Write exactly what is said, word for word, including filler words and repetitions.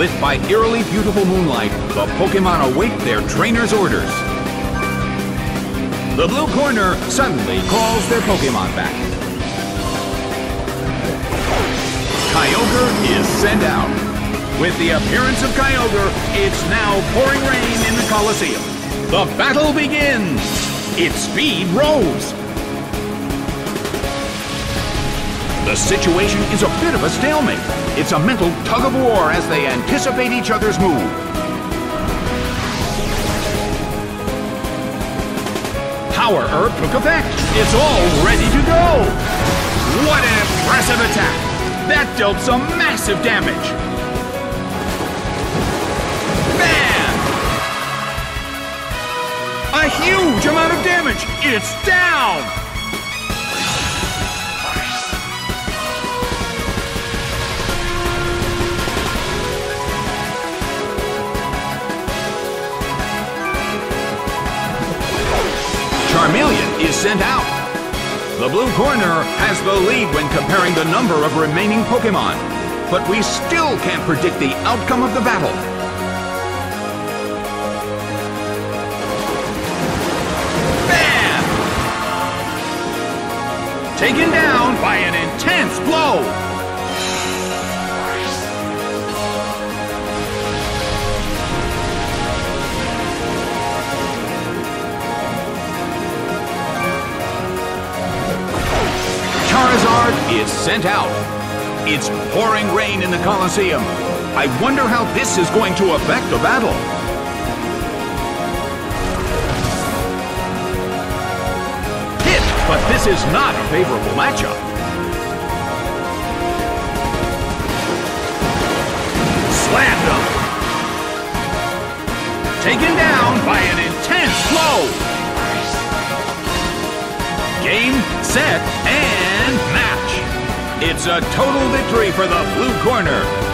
Lit by eerily beautiful moonlight, the Pokémon await their trainer's orders. The blue corner suddenly calls their Pokémon back. Kyogre is sent out. With the appearance of Kyogre, it's now pouring rain in the Colosseum. The battle begins! Its speed rose. The situation is a bit of a stalemate. It's a mental tug-of-war as they anticipate each other's move. Power Herb took effect. It's all ready to go. What an impressive attack. That dealt some massive damage. Bam! A huge amount of damage. It's down. Charmeleon is sent out. The blue corner has the lead when comparing the number of remaining Pokémon, but we still can't predict the outcome of the battle. Bam! Taken down by an intense blow. Charizard is sent out. It's pouring rain in the Colosseum. I wonder how this is going to affect the battle. Hit, but this is not a favorable matchup. Slammed him. Taken down by an intense blow. Game, set, and match. It's a total victory for the blue corner.